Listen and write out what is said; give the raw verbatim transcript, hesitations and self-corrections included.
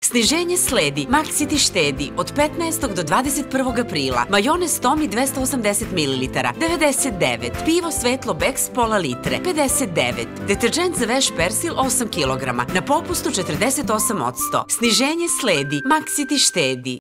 Sniženje sledi, Maxi ti štedi od petnaestog do dvadeset prvog aprila. Majonez Tommy dvesta osamdeset mililitara, devedeset devet. Pivo Svetlo Bex pola litre, pedeset devet. Deterđent za veš Persil osam kilograma, na popustu četrdeset osam posto. Sniženje sledi, Maxi ti štedi.